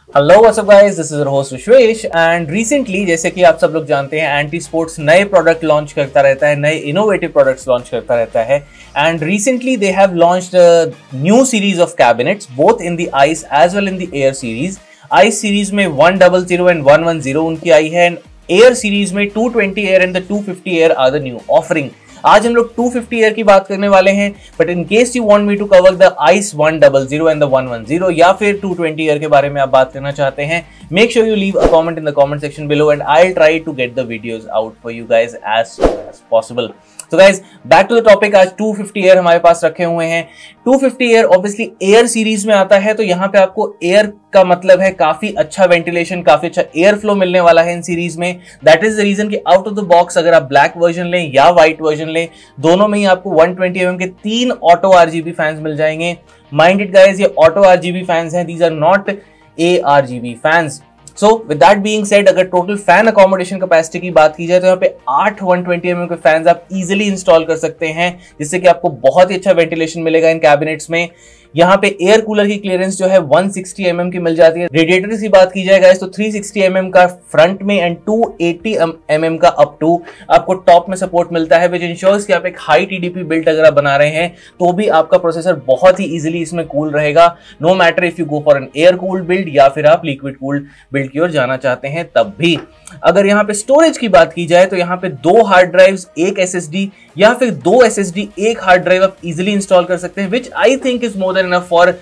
Hello what's up guys, this is your host Vishwesh. And recently जैसे कि आप सब लोग जानते हैं, एंटी स्पोर्ट्स नए प्रोडक्ट लॉन्च करता रहता है, नए इनोवेटिव प्रोडक्ट्स लॉन्च करता रहता है। And recently they have launched new series of cabinets both in the ice as well in the air series. Ice series में 100 एंड 110 उनकी आई है, एंड एयर सीरीज में 220 air and the 250 air are the new offering. आज हम लोग 250 air की बात करने वाले हैं, but in case you want me to cover the ice 100 and the 110 या फिर 220 एयर के बारे में आप बात करना चाहते हैं, make sure you leave a comment in the comment section below and I will try to get the videos out for you guys as soon as possible. तो guys back to the topic, आज 250 air हमारे पास रखे हुए हैं। 250 air obviously air series में आता है, तो यहाँ पे आपको एयर का मतलब है काफी अच्छा वेंटिलेशन, काफी अच्छा एयर फ्लो मिलने वाला है इन सीरीज में। दैट इज द रीजन कि आउट ऑफ द बॉक्स अगर आप ब्लैक वर्जन लें या व्हाइट वर्जन लें, दोनों में ही आपको 120 mm के 3 ऑटो RGB फैंस मिल जाएंगे। माइंडेड गाइज, ये ऑटो RGB फैंस हैं, these are not ARGB fans. So with that being said, अगर टोटल फैन अकोमोडेशन कैपेसिटी की बात की जाए तो यहाँ पे 8 120 mm के फैंस आप इजीली इंस्टॉल कर सकते हैं, जिससे कि आपको बहुत ही अच्छा वेंटिलेशन मिलेगा इन कैबिनेट्स में। यहाँ पे एयर कूलर की क्लियरेंस जो है 160 mm की मिल जाती है। रेडिएटर की बात की जाए गाइस तो 360 mm का फ्रंट में एंड 280 mm का अप टू आपको टॉप में सपोर्ट मिलता है, विच इंश्योर्स कि आप एक हाई TDP बिल्ड अगर आप बना रहे हैं तो भी आपका प्रोसेसर बहुत ही इजीली इसमें कूल रहेगा, no matter if you go for an air cooled build या फिर आप लिक्विड कूल्ड बिल्ड की ओर जाना चाहते हैं तब भी। अगर यहाँ पे स्टोरेज की बात की जाए तो यहाँ पे 2 हार्ड ड्राइव्स, एक SSD या फिर 2 SSD, एक हार्ड ड्राइव आप इजीली इंस्टॉल कर सकते हैं, which I think is more than enough for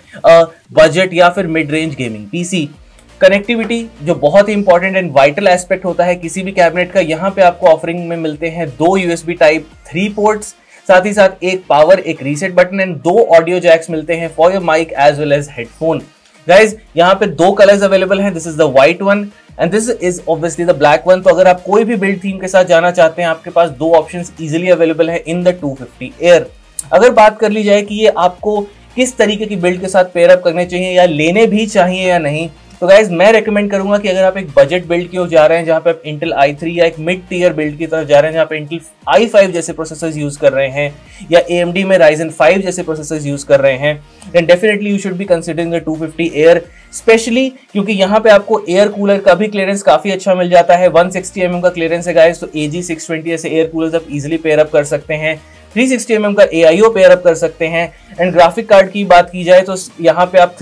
budget या फिर mid range gaming PC। Connectivity जो बहुत ही इंपॉर्टेंट एंड वाइटल एस्पेक्ट होता है किसी भी कैबिनेट का, यहाँ पे आपको ऑफरिंग में मिलते हैं 2 USB टाइप 3 पोर्ट्स, साथ ही साथ एक पावर, एक reset button and 2 audio jacks मिलते हैं for your mic as well as headphone. Guys यहाँ पे 2 कलर्स अवेलेबल हैं, this is the white one and this is obviously the black one. तो अगर आप कोई भी बिल्ड थीम के साथ जाना चाहते हैं, आपके पास 2 ऑप्शंस इजीली अवेलेबल है इन द 250 एयर। अगर बात कर ली जाए कि ये आपको किस तरीके की बिल्ड के साथ पेयर अप करने चाहिए या लेने भी चाहिए या नहीं, तो गाइज मैं रेकमेंड करूंगा कि अगर आप एक बजट बिल्ड की ओर जा रहे हैं, जहां पे आप इंटेल i3 या एक मिड टीयर बिल्ड की तरफ जा रहे हैं, जहां पे इंटेल i5 जैसे प्रोसेसर्स यूज कर रहे हैं या AMD में Ryzen 5 जैसे प्रोसेसर्स यूज कर रहे हैं, then definitely you should be considering the 250 air, specially क्योंकि यहाँ पे आपको एयर कूलर का भी क्लियरेंस काफी अच्छा मिल जाता है। 160 mm का क्लियरेंस है गाइज, तो AG620 ऐसे एयर कूलर्स आप इजिली पेयर अप कर सकते हैं। 360 mm का AIO पेयर अप कर सकते हैं। एंड ग्राफिक कार्ड की बात की जाए तो यहाँ पे आप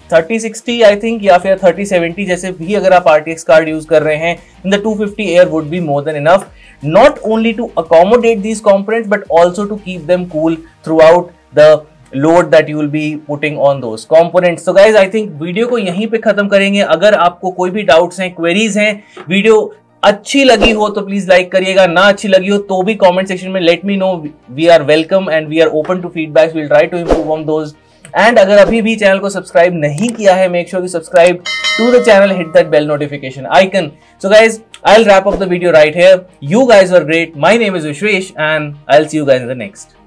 3060 आई थिंक या फिर 3070 जैसे भी अगर आप RTX कार्ड यूज कर रहे हैं, in the 250 air would be more than enough, not only to accommodate these components but also to keep them cool throughout the load that you will be putting on those components. तो guys I think video को यहीं पे खत्म करेंगे। अगर आपको कोई भी डाउट्स हैं, क्वेरीज हैं, वीडियो अच्छी लगी हो तो प्लीज लाइक करिएगा, ना अच्छी लगी हो तो भी कमेंट सेक्शन में let me know. We are welcome and we are open to feedbacks, we will try to improve on those. And अगर अभी भी चैनल को सब्सक्राइब नहीं किया है, make sure you subscribe to the channel, hit that bell notification icon. So guys I will wrap up the video right here. You guys were great. My name is Vishwesh and I'll see you guys in the next.